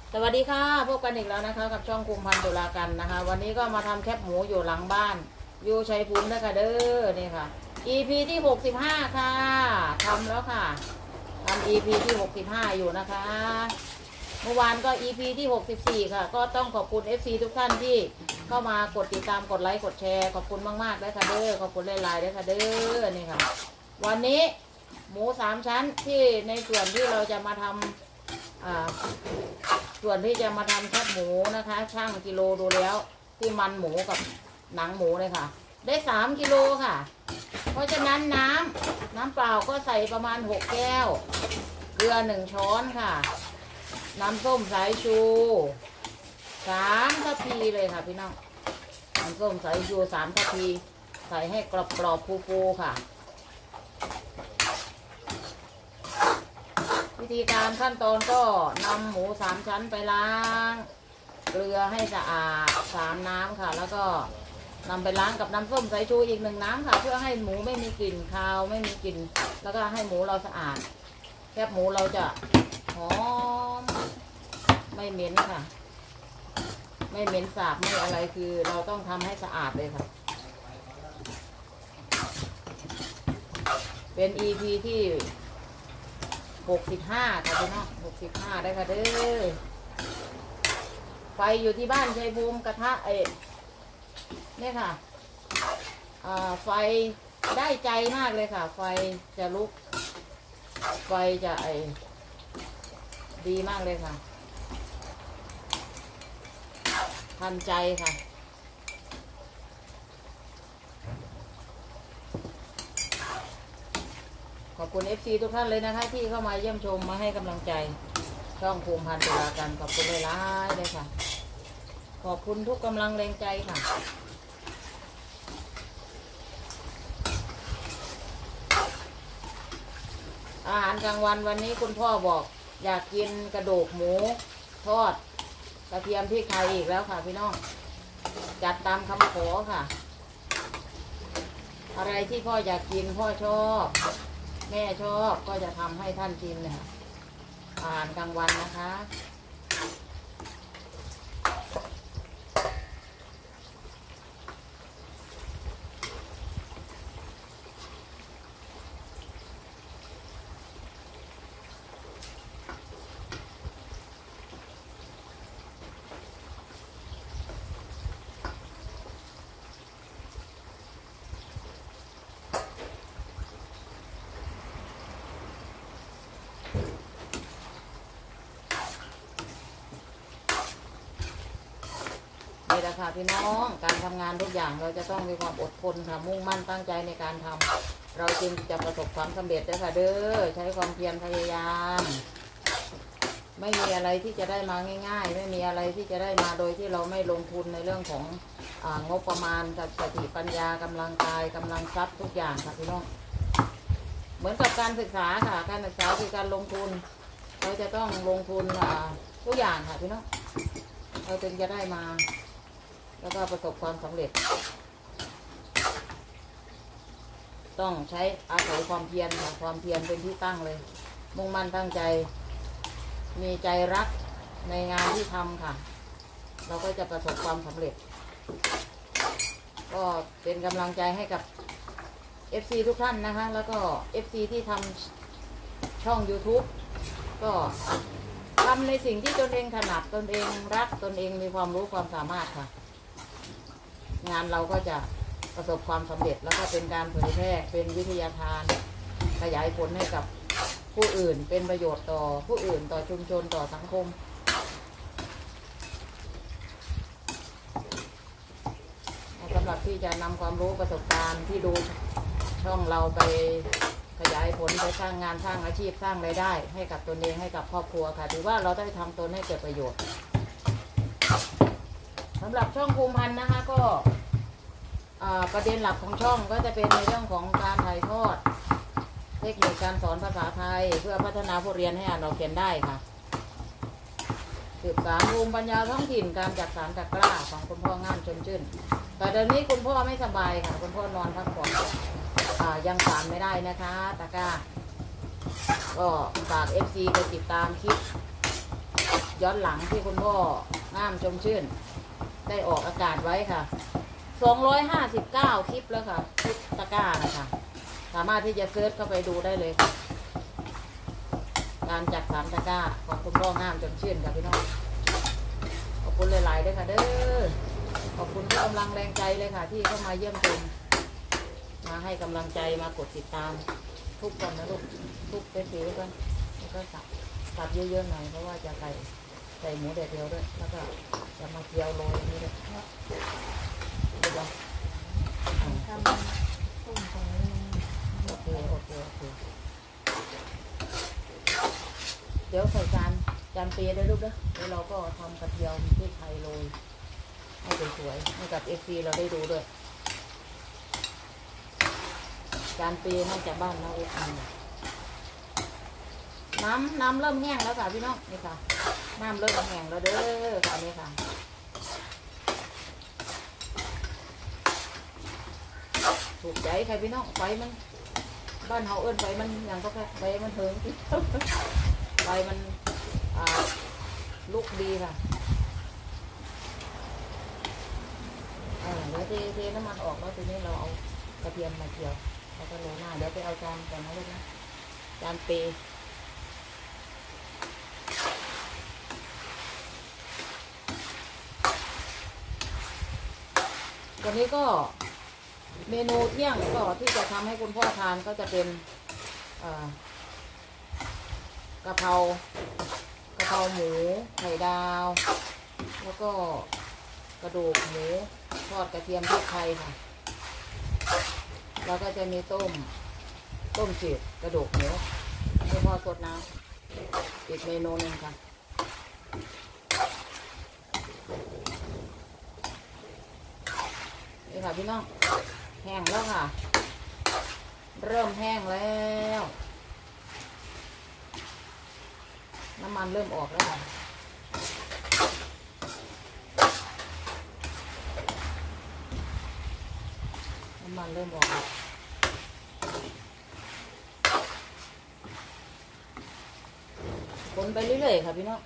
สวัสดีค่ะพบกันอีกแล้วนะคะกับช่องคุมพันธุ์ตุลากันนะคะวันนี้ก็มาทำแคบหมูอยู่หลังบ้านอยู่ชัยภูมินะคะเด้อนี่ค่ะ EP ที่65ค่ะทำแล้วค่ะทำ EP ที่65อยู่นะคะเมื่อวานก็ EP ที่64ค่ะก็ต้องขอบคุณ FC ทุกท่านที่เข้ามากดติดตามกดไลค์กดแชร์ขอบคุณมากๆเลยค่ะเด้อขอบคุณหลายๆเลยค่ะเด้อนี่ค่ะวันนี้หมู3ชั้นที่ในส่วนที่เราจะมาทำส่วนที่จะมาทำแคบหมูนะคะช่างกิโลดูแล้วที่มันหมูกับหนังหมูเลยค่ะได้3 กิโลค่ะเพราะฉะนั้นน้ำเปล่าก็ใส่ประมาณ6 แก้วเกลือ1 ช้อนค่ะน้ำส้มสายชู3 ทัพพีเลยค่ะพี่น้องน้ำส้มสายชู3 ทัพพีใส่ให้กรอบๆฟูๆค่ะวิธีการขั้นตอนก็นำหมู3 ชั้นไปล้างเกลือให้สะอาด3 น้ำค่ะแล้วก็นำไปล้างกับน้ำส้มสายชูอีก1 น้ำค่ะเพื่อให้หมูไม่มีกลิ่นคาวไม่มีกลิ่นแล้วก็ให้หมูเราสะอาดแคบหมูเราจะหอมไม่เหม็นค่ะไม่เหม็นสาบไม่อะไรคือเราต้องทำให้สะอาดเลยค่ะเป็น EP ที่65ค่ะพี่น้อง65ได้ค่ะเด้อไฟอยู่ที่บ้านชัยภูมิกระทะเนี่ยค่ะไฟได้ใจมากเลยค่ะไฟจะลุกไฟจะดีมากเลยค่ะทันใจค่ะขอบคุณ FC ทุกท่านเลยนะคะที่เข้ามาเยี่ยมชมมาให้กำลังใจช่องภูมิพันธุ์ตุลากันขอบคุณหลายๆเลยค่ะขอบคุณทุกกำลังแรงใจค่ะอาหารกลางวันวันนี้คุณพ่อบอกอยากกินกระดูกหมูทอดกระเทียมพริกไทยอีกแล้วค่ะพี่น้องจัดตามคำขอค่ะอะไรที่พ่ออยากกินพ่อชอบแม่ชอบก็จะทำให้ท่านกินเนี่ยอาหารกลางวันนะคะนี่แหละค่ะพี่น้องการทำงานทุกอย่างเราจะต้องมีความอดทนค่ะมุ่งมั่นตั้งใจในการทำเราจึงจะประสบความสำเร็จได้ค่ะเด้อใช้ความเพียรพยายามไม่มีอะไรที่จะได้มาง่ายๆไม่มีอะไรที่จะได้มาโดยที่เราไม่ลงทุนในเรื่องของงบประมาณสติปัญญากำลังกายกำลังทรัพย์ทุกอย่างค่ะพี่น้องเหมือนกับการศึกษาค่ะการศึกษาคือการลงทุนเราจะต้องลงทุนทุกอย่างค่ะพี่น้องเราจึงจะได้มาแล้วก็ประสบความสำเร็จต้องใช้อาศัยความเพียรค่ะความเพียรเป็นที่ตั้งเลยมุ่งมั่นตั้งใจมีใจรักในงานที่ทำค่ะเราก็จะประสบความสำเร็จก็เป็นกำลังใจให้กับ FC ทุกท่านนะคะแล้วก็ FC ที่ทำช่อง YouTube ก็ทำในสิ่งที่ตนเองถนัดตนเองรักตนเองมีความรู้ความสามารถค่ะงานเราก็จะประสบความสำเร็จแล้วก็เป็นการเผยแพร่เป็นวิทยาทานขยายผลให้กับผู้อื่นเป็นประโยชน์ต่อผู้อื่นต่อชุมชนต่อสังคมสำหรับที่จะนำความรู้ประสบการณ์ที่ดูช่องเราไปขยายผลไปสร้างงานสร้างอาชีพสร้างรายได้ให้กับตนเองให้กับครอบครัวค่ะถือว่าเราได้ทำตนให้เกิดประโยชน์สำหรับช่องภูมิพันธุ์นะคะก็ประเด็นหลักของช่องก็จะเป็นในเรื่องของการถ่ายทอดเทคนิคการสอนภาษาไทยเพื่อพัฒนาผู้เรียนให้อ่านออกเขียนได้ค่ะสืบสานภูมิปัญญาท้องถิ่นการจักสานจักกล้าของคุณพ่องามชมชื่นแต่เดี๋ยวนี้คุณพ่อไม่สบายค่ะคุณพ่อนอนพักผ่อนยังสานไม่ได้นะคะตะก้าก็ฝาก FC ไปติดตามคลิปย้อนหลังที่คุณพ่องามชมชื่นได้ออกอากาศไว้ค่ะ259คลิปแล้วค่ะคลิปตะกร้านะคะสามารถที่จะเซิร์ชเข้าไปดูได้เลยค่ะการจัด3ตะกร้าของคุณพ่องามชมชื่นค่ะพี่น้องขอบคุณหลายๆด้วยค่ะเด้อขอบคุณทุกกำลังแรงใจเลยค่ะที่เข้ามาเยี่ยมชมมาให้กำลังใจมากดติดตามทุกคนนะลูกทุกเป็นสีกันแล้วก็สับเยอะๆหน่อยเพราะว่าจะใส่หมูแดดเดียวด้วยแล้วก็จะมาเคี่ยวโรยนี่ด้วยดูบ้างทำต้มของโอเคเดี๋ยวใส่จานเปียได้ลูกเด้อแล้วเราก็ทำกระเทียมพริกไทยโรยให้สวยๆให้กับเอฟซีเราได้ดูด้วยจานเปียน่าจะบ้านเราเองน้ำเริ่มแห้งแล้วค่ะพี่น้องนี่ค่ะน้ำเริ่มแห้งแล้วเด้อค่ะนี่ค่ะถูกใจใครพี่น้องไฟมันบ้านเฮาเอิ้นไฟมันอย่างก็แค่ไฟมันเถิงไฟมันลุกดีค่ะเดี๋ยวเทน้ำมันออกแล้วทีนี้เราเอากระเทียมมาเจียวแล้วก็โรยหน้าเดี๋ยวไปเอาจานก่อนนะลูกนะจานเปวันนี้ก็เมนูเที่ยงก็ที่จะทำให้คุณพ่อทานก็จะเป็นกะเพราหมูไข่ดาวแล้วก็กระดูกหมูทอดกระเทียมพริกไทยค่ะแล้วก็จะมีต้มจืดกระดูกหมูคุณพ่อสดน้ำอีกเมนูหนึ่งค่ะนี่ค่ะพี่น้องแห้งแล้วค่ะเริ่มแห้งแล้วน้ำมันเริ่มออกแล้วค่ะน้ำมันเริ่มออกคนไปเรื่อยๆค่ะพี่น้อง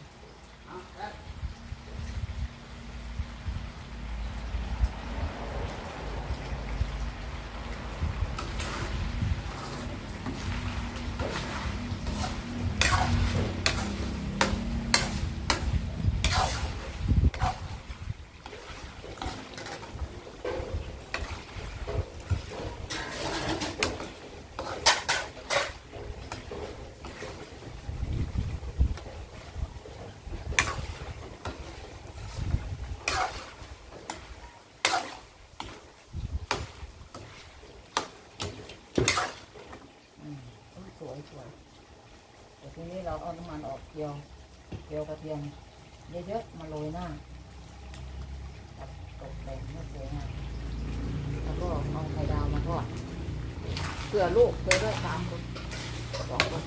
สวยแต่ทีนี้เราเอาน้ำมันออกเจียวกระเทียมเยอะๆมาโรยหน้าตกแต่งให้สวยงามแล้วก็เอาไข่ดาวมาทอดเผื่อลูกเผื่อด้วย3 คน2 คน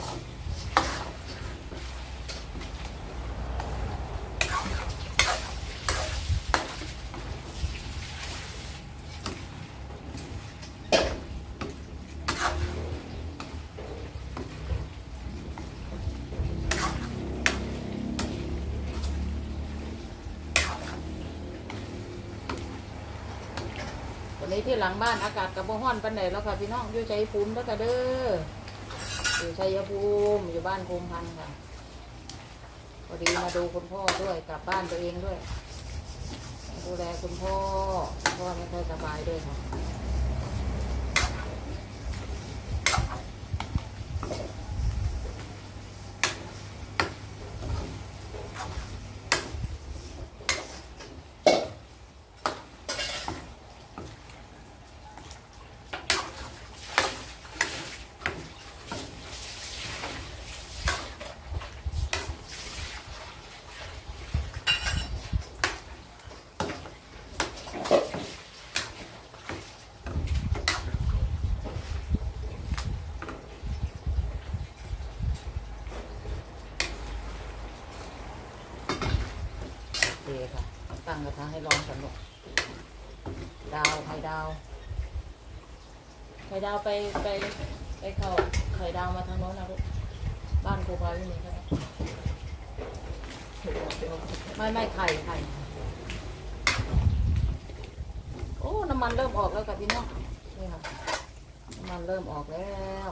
วันนี้ที่หลังบ้านอากาศกับบ่ฮ้อนปานใดแล้วค่ะพี่น้องอยู่ชัยภูมิแล้วค่ะเด้ออยู่ชัยภูมิอยู่บ้านภูมิพันธ์ค่ะพอดีมาดูคุณพ่อด้วยกลับบ้านตัวเองด้วยดูแลคุณพ่อไม่ค่อยสบายด้วยค่ะค่ะตั้งกระทะให้ร้อนก่อนลูกไข่ดาวไปเข้าไข่ดาวมาทางโน้นนะลูกบ้านครูพาวินีครับไม่ไข่โอ้น้ำมันเริ่มออกแล้วค่ะพี่น้องนี่ค่ะน้ำมันเริ่มออกแล้ว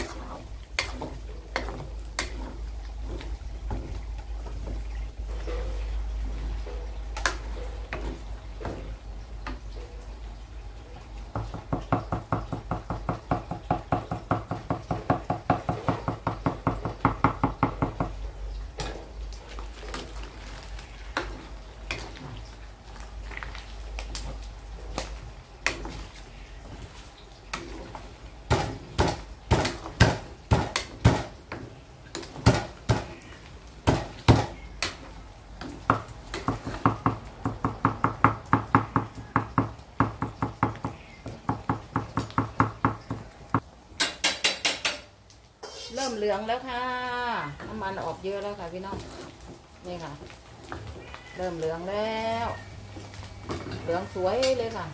เริ่มเหลืองแล้วค่ะน้ำมันออกเยอะแล้วค่ะพี่น้องนี่ค่ะเริ่มเหลืองแล้วเหลืองสวยเลยค่ะ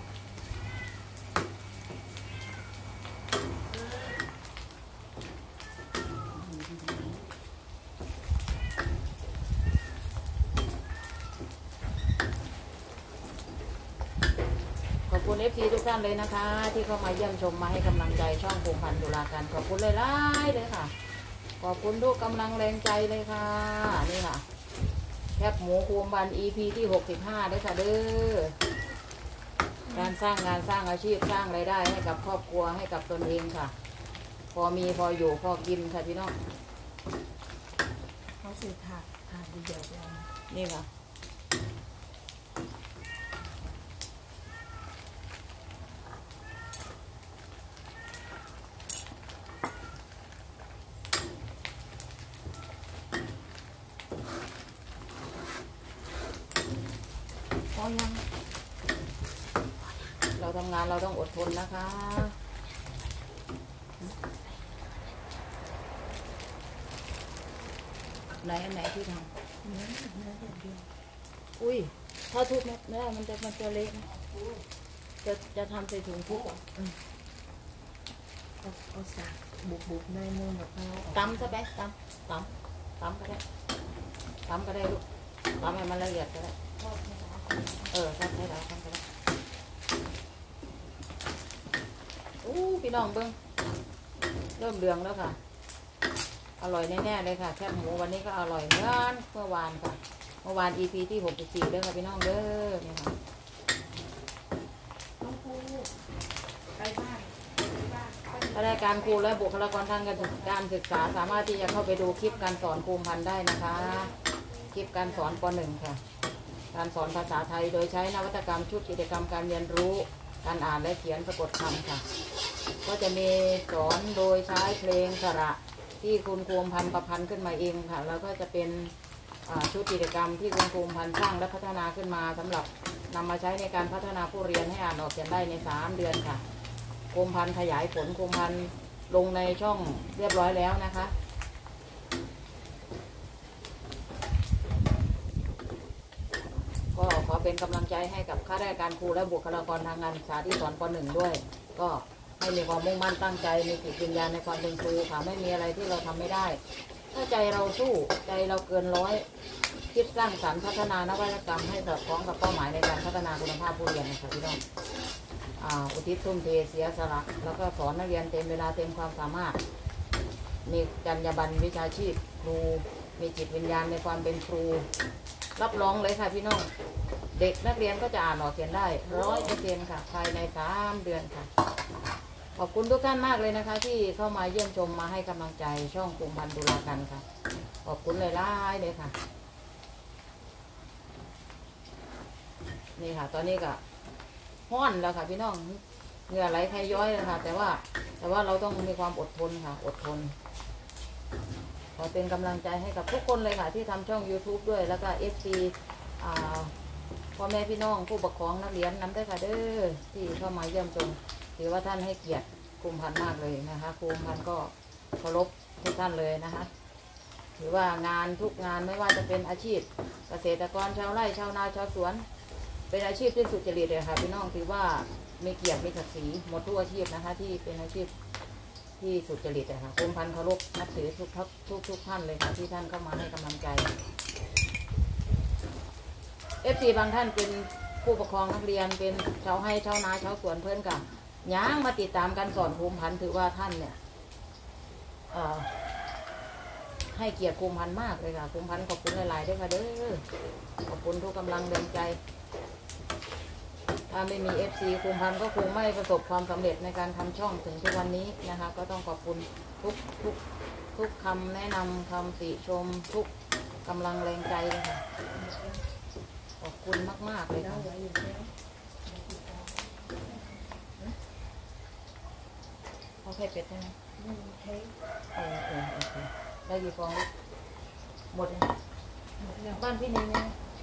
ขอบคุณ FC ทุกท่านเลยนะคะที่เข้ามาเยี่ยมชมมาให้กำลังใจช่องพงพันธ์ตุลาการขอบคุณเลยเลยค่ะขอบคุณทุกกำลังแรงใจเลยค่ะนี่ค่ะแคบหมูคูมบัน EP ที่65ด้วยค่ะเด้อการสร้างงานสร้างอาชีพสร้างรายได้ให้กับครอบครัวให้กับตนเองค่ะพอมีพออยู่พอกินค่ะพี่น้องเขาสื่อถาดดีเดียวกันนี่ค่ะเราทำงานเราต้องอดทนนะคะไหนอันไหนที่ทำเนื้ออย่างเดียวอุ้ยถ้าทุบไม่ได้มันจะเละนะจะทำใส่ถุงทุบอ่ะเอาสากบุบในมือแบบเราตำซะไปตำก็ได้ลูกตำให้มันละเอียดก็ได้ทอดให้เราทำก็ได้พี่น้องเบิ้งเริ่มเหลืองแล้วค่ะอร่อยแน่ๆเลยค่ะแคบหมูวันนี้ก็อร่อยเหมือนเมื่อวานค่ะเมื่อวาน EP ที่64เด้อค่ะพี่น้องเด้อนี่ค่ะรายการครูและบุคลากรทางการศึกษาสามารถที่จะเข้าไปดูคลิปการสอนภูมิพันธ์ได้นะคะคลิปการสอนป .1 ค่ะการสอนภาษาไทยโดยใช้นวัตกรรมชุดกิจกรรมการเรียนรู้การอ่านและเขียนสะกดคำค่ะก็จะมีสอนโดยใช้เพลงสระที่คุณภูมิพันธ์ประพันธ์ขึ้นมาเองค่ะแล้วก็จะเป็นชุดกิจกรรมที่คุณภูมิพันธ์สร้างและพัฒนาขึ้นมาสำหรับนำมาใช้ในการพัฒนาผู้เรียนให้อ่านออกเขียนได้ใน3 เดือนค่ะภูมิพันธ์ขยายผลภูมิพันธ์ลงในช่องเรียบร้อยแล้วนะคะก็ขอเป็นกำลังใจให้กับข้าราชการครูและบุคลากรทางการศึกษาที่สอนป .1 ด้วยก็ให้มีความมุ่งมั่นตั้งใจมีจิตวิญญาณในความเป็นครูค่ะไม่มีอะไรที่เราทำไม่ได้ถ้าใจเราสู้ใจเราเกินร้อยคิดสร้างสรรค์พัฒนานวัตกรรมให้สอดคล้องกับเป้าหมายในการพัฒนาคุณภาพผู้เรียนนะคะพี่น้องอุทิศทุ่มเทเสียสละแล้วก็สอนนักเรียนเต็มเวลาเต็มความสามารถมีจรรยาบรรณวิชาชีพครูมีจิตวิญญาณในความเป็นครูรับรองเลยค่ะพี่น้องเด็กนักเรียนก็จะอ่านออกเขียนได้100%ค่ะภายใน3 เดือนค่ะขอบคุณทุกท่านมากเลยนะคะที่เข้ามาเยี่ยมชมมาให้กำลังใจช่องภูมิพันธ์ตุลาการค่ะขอบคุณเลยเลยค่ะนี่ค่ะตอนนี้ก็ห้อนแล้วค่ะพี่น้องเหงื่อไหลใครย้อยเลยค่ะแต่ว่าเราต้องมีความอดทนค่ะอดทนขอเป็นกำลังใจให้กับทุกคนเลยค่ะที่ทำช่อง YouTube ด้วยแล้วก็ FC พ่อแม่พี่น้องผู้ปกครองนักเรียนนำได้ค่ะเด้อที่เข้ามาเยี่ยมชมถือว่าท่านให้เกียรติภูมิพันธ์มากเลยนะคะภูมิพันธ์ก็เคารพทุกท่านเลยนะคะถือว่างานทุกงานไม่ว่าจะเป็นอาชีพเกษตรกรชาวไร่ชาวนาชาวสวนเป็นอาชีพที่สุจริตเลยค่ะพี่น้องถือว่ามีเกียรติมีศักดิ์ศรีหมดทุกอาชีพนะคะที่เป็นอาชีพที่สุจริตค่ะภูมิพันธ์เคารพนับถือทุกท่านเลยค่ะที่ท่านเข้ามาให้กำลังใจ FC บางท่านเป็นผู้ปกครองนักเรียนเป็นชาวให้ชาวนาชาวสวนเพื่อนกันย้างมาติดตามการสอนภูมิพันธุ์ถือว่าท่านเนี่ยให้เกียรติภูมิพันธุ์มากเลยค่ะภูมิพันธุ์ขอบคุณหลายๆด้วยค่ะเด้อขอบคุณทุกกำลังแรงใจถ้าไม่มี FC ภูมิพันธุ์ก็คงไม่ประสบความสำเร็จในการทำช่องถึงทุกวันนี้นะคะก็ต้องขอบคุณทุกคำแนะนำคำติชมทุกกำลังแรงใจเลยค่ะขอบคุณมากๆเลยค่ะเขาไข่เป็ดใช่ไหมโอเคได้กี่ฟองหมดเลยบ้านพี่นี่ไหม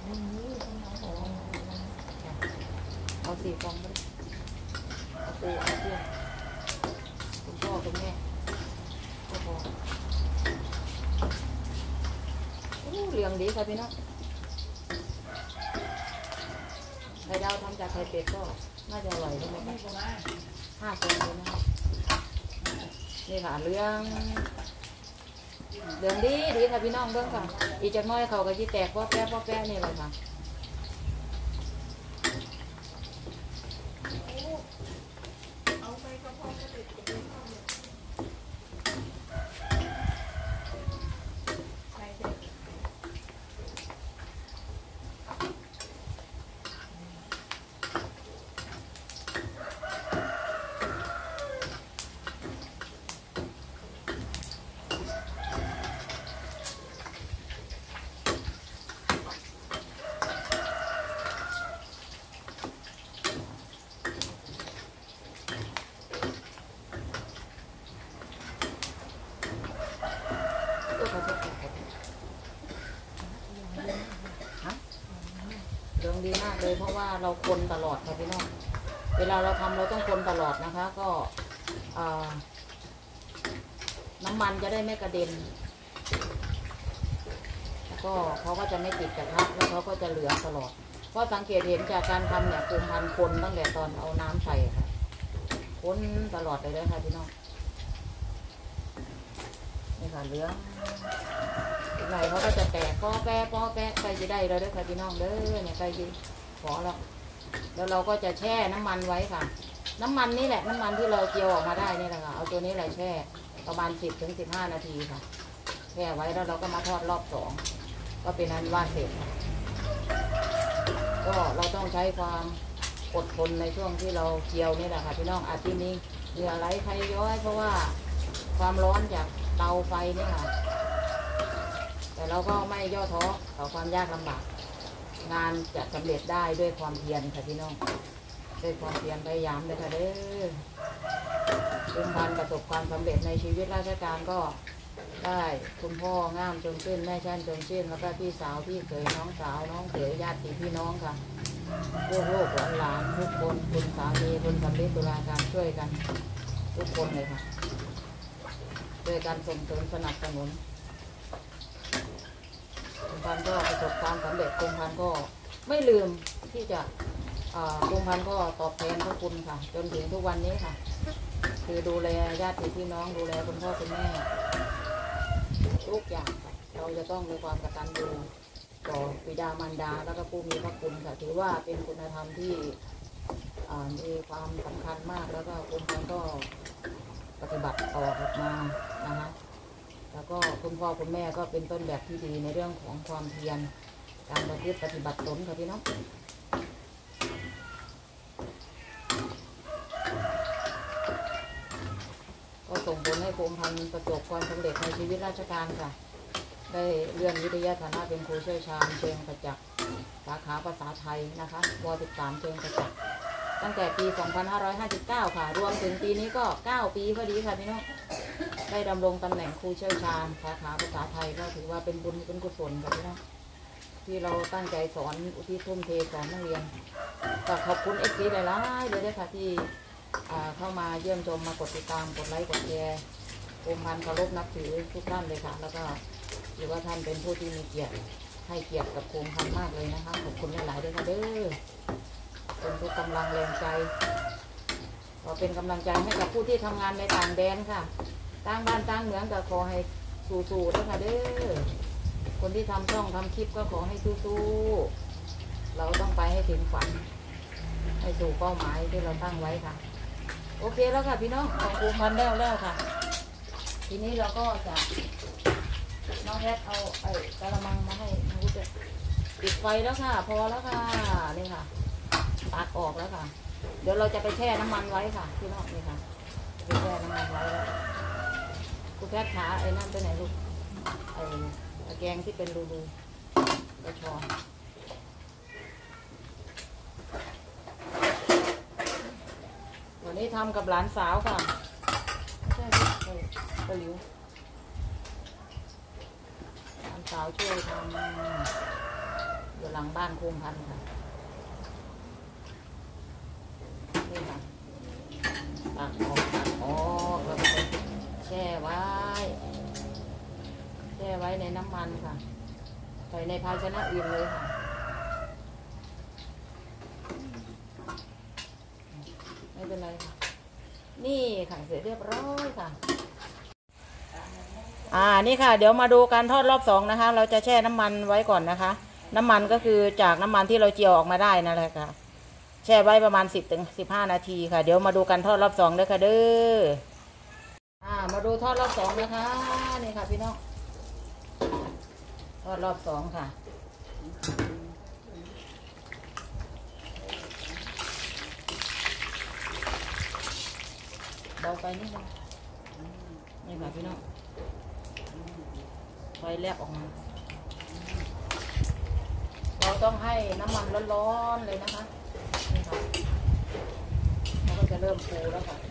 เอา4 ฟองไปเอาปูเอาเพื่อนคุณพ่อคุณแม่ก็พอเลี้ยงดีค่ะพี่น้องไข่ดาวทำจากไข่เป็ดก็น่าจะอร่อยใช่ไหมคะ5 ฟองเลยนะนี่ค่ะเรื่องดีค่ะพี่น้องเบิ่งค่ะอีกจากน้อยเขาก็จะแตกพ่อแป๊ะนี่เลยค่ะเรื่องดีมากเลยเพราะว่าเราคนตลอดค่ะพี่น้องเวลาเราทำเราต้องคนตลอดนะคะก็น้ำมันจะได้ไม่กระเด็นแล้วก็เขาก็จะไม่ติดกระทะแล้วเขาก็จะเหลือตลอดเพราะสังเกตเห็นจากการทำเนี่ยภูมิพันธุ์คนตั้งแต่ตอนเอาน้ำใส่ค่ะคนตลอดเลยค่ะพี่น้องนี่ค่ะเหลืองอีกหน่อยเขาก็จะแตกป้อแปะใกล้จะได้แล้วด้วยค่ะพี่น้องเด้อเนี่ยใกล้จะพอแล้วเราก็จะแช่น้ำมันไว้ค่ะน้ำมันนี่แหละน้ำมันที่เราเจียวออกมาได้นี่แหละค่ะเอาตัวนี้แหละแช่ประมาณ10 ถึง 15 นาทีค่ะแช่ไว้แล้วเราก็มาทอดรอบ2ก็เป็นอันว่าเสร็จก็เราต้องใช้ความอดทนในช่วงที่เราเจียวนี่แหละค่ะพี่น้องอาจจะมีเหงื่อไหลใครย้อยเพราะว่าความร้อนจากเตาไฟนี่ค่ะแต่เราก็ไม่ย่อท้อต่อความยากลำบากงานจะสำเร็จได้ด้วยความเพียรค่ะพี่น้องด้วยความเพียรพยายามเลยค่ะเด้อภูมิพันธุ์ประสบความสำเร็จในชีวิตราชการก็ได้คุณพ่องามจงชื่นแม่ชั่นจงชื่นแล้วก็พี่สาวพี่เขยน้องสาวน้องเขยญาติพี่น้องค่ะลูกหลานทุกคนคุณสามีคุณสำเร็จตุลาการช่วยกันทุกคนเลยค่ะช่วยกันส่งเสริมสนับสนุนภูมิพันธุ์ก็ประสบความสำเร็จภูมิพันธุ์ก็ไม่ลืมที่จะภูมิพันธุ์ก็ตอบแทนพระคุณค่ะจนถึงทุกวันนี้ค่ะคือดูแลญาติพี่น้องดูแลคุณพ่อคุณแม่ทุกอย่างค่ะเราจะต้องมีความกตัญญูต่อบิดามารดาแล้วก็ผู้มีพระคุณค่ะถือว่าเป็นคุณธรรมที่มีความสำคัญมากแล้วก็ภูมิพันธุ์ก็ปฏิบัติต่อออกมานะคะแล้วก็คุณพ่อคุณแม่ก็เป็นต้นแบบที่ดีในเรื่องของความเพียรการประพฤติปฏิบัติตนค่ะพี่น้องก็ส่งผลให้ภูมิพันธุ์ประสบความสำเร็จในชีวิตราชการค่ะได้เลื่อนวิทยาฐานะเป็นครูเชี่ยวชาญเชิงประจักษ์สาขาภาษาไทยนะคะว.13 เชิงประจักษ์ตั้งแต่ปี 2559 ค่ะรวมถึงปีนี้ก็9 ปีพอดีค่ะพี่น้องได้ดำรงตำแหน่งครูเชี่ยวชาญสาขาภาษาไทยก็ถือว่าเป็นบุญเป็นกุศลค่ะพี่น้องที่เราตั้งใจสอนอุทิศทุ่มเทสอนนักเรียนก็ขอบคุณเอ็กซ์หลายๆเลยด้วยค่ะที่เข้ามาเยี่ยมชมมากดติดตามกดไลค์กดแชร์ภูมิพันธุ์เคารพนับถือทุกท่านเลยค่ะแล้วก็ถือว่าท่านเป็นผู้ที่มีเกียรติให้เกียรติกับภูมิพันธุ์มากเลยนะคะขอบคุณหลายๆด้วยค่ะเด้อเป็นทุกกำลังแรงใจก็เป็นกำลังใจให้กับผู้ที่ทำงานในต่างแดนค่ะต่างบ้านต่างเมืองก็ขอให้สู้ๆด้วยค่ะเด้อคนที่ทำช่องทำคลิปก็ขอให้สู้ๆเราต้องไปให้ถึงฝันให้สู่เป้าหมายที่เราตั้งไว้ค่ะโอเคแล้วค่ะพี่น้องของครูพันแล้วค่ะทีนี้เราก็จะน้องแรดเอากระมังมาให้น้องรู้จะปิดไฟแล้วค่ะพอแล้วค่ะนี่ค่ะตักออกแล้วค่ะเดี๋ยวเราจะไปแช่น้ำมันไว้ค่ะพี่น้องนี่ค่ะไปแช่น้ำมันไว้แล้วคุณแพทย์ขาไอ้นั่นไปไหนลูกไอ้ตะแกรงที่เป็นรูกระชอนวันนี้ทำกับหลานสาวค่ะใช่ไปหลิวหลานสาวช่วยทำอยู่หลังบ้านโคมพันค่ะนี่ค่ะตักออกแล้วก็แช่ไว้ในน้ำมันค่ะใส่ในภาชนะอื่นเลยค่ะไม่เป็นไรค่ะนี่ค่ะเสร็จเรียบร้อยค่ะนี่ค่ะเดี๋ยวมาดูการทอดรอบ2นะคะเราจะแช่น้ำมันไว้ก่อนนะคะน้ำมันก็คือจากน้ำมันที่เราเจียวออกมาได้นั่นแหละค่ะแช่ไว้ประมาณ10-15 นาทีค่ะเดี๋ยวมาดูการทอดรอบ2ด้วยค่ะเด้อมาดูทอดรอบ2นะคะนี่ค่ะพี่น้องทอดรอบ2ค่ะเบาไปนิดนึงนี่ค่ะพี่น้องไฟแลบออกมาเราต้องให้น้ำมันร้อนๆเลยนะคะนี่ค่ะเราก็จะเริ่มฟูแล้วค่ะ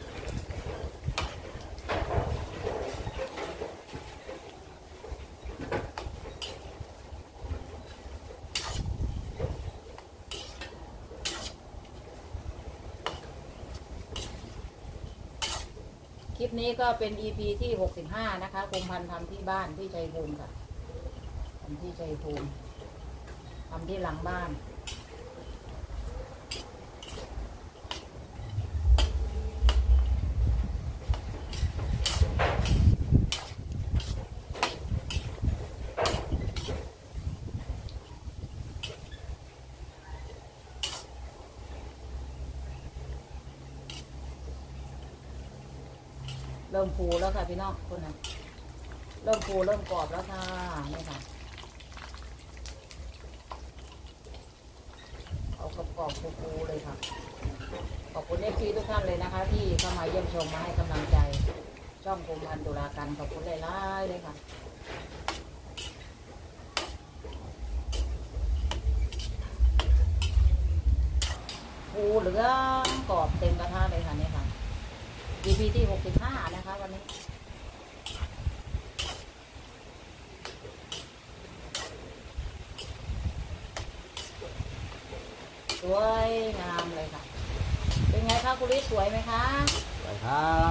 คลิปนี้ก็เป็น EP ที่65นะคะคมพันทำที่บ้านที่ชัยภูมิค่ะทำที่ชัยภูมิทำที่หลังบ้านเริ่มฟูแล้วค่ะพี่น้องคนนั้นเริ่มฟูเริ่มกรอบแล้วค่ะนี่ค่ะเอากรอบๆฟูๆเลยค่ะขอบคุณFCทุกท่านเลยนะคะที่เข้ามาเยี่ยมชมมาให้กำลังใจช่องคมพันตุลาการขอบคุณหลายๆเลยค่ะฟูเหลืองกรอบเต็มกระทะเลยค่ะนี่ค่ะ EP ที่65นะคะวันนี้สวยงามเลยค่ะเป็นไงคะคุณลิศสวยไหมคะสวยครับ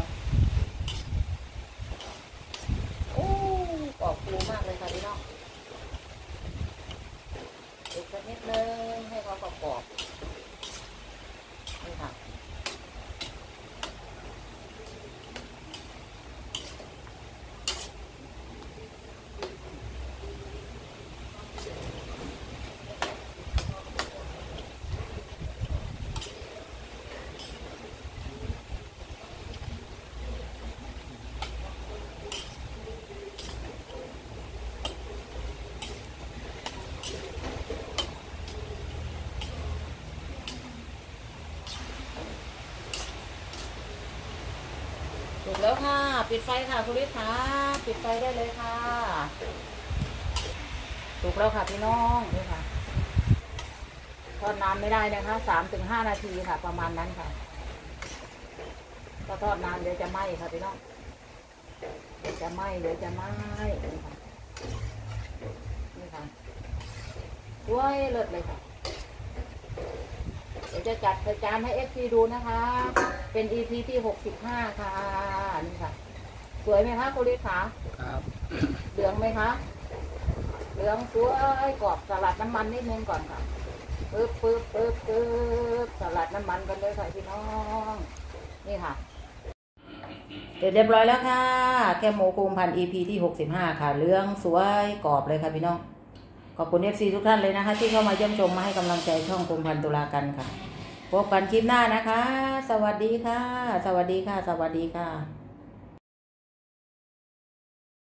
โอ้กรอบฟูมากเลยค่ะพี่น้องอีกสักนิดนึงให้เขากรอบนี่ค่ะถูกแล้วค่ะปิดไฟค่ะคุณลิศค่ะปิดไฟได้เลยค่ะถูกแล้วค่ะพี่น้องนี่ค่ะทอดนานไม่ได้นะคะ3-5 นาทีค่ะประมาณนั้นค่ะถ้าทอดนานเดี๋ยวจะไหม้ค่ะพี่น้องเดี๋ยวจะไหม้นี่ค่ะนี่ค่ะสวยเลิศเลยค่ะเดี๋ยวจะจัดใส่จานให้ FC ดูนะคะเป็น EP ที่65ค่ะนี่ค่ะสวยไหมคะคุณลิศคะครับเหลืองไหมคะเหลืองสวยกรอบสลัดน้ำมันนิดนึงก่อนค่ะปึ๊บสลัดน้ำมันกันเลยค่ะพี่น้องนี่ค่ะเสร็จเรียบร้อยแล้วค่ะแค่หมูคุมพัน EP ที่65ค่ะเหลืองสวยกรอบเลยค่ะพี่น้องขอบคุณ FC ทุกท่านเลยนะคะ ที่เข้ามาเยี่ยมชมมาให้กำลังใจช่องกรมพันธุ์ตุลากันค่ะพบกันคลิปหน้านะคะ สวัสดีค่ะ สวัสดีค่ะ สวัสดีค่ะ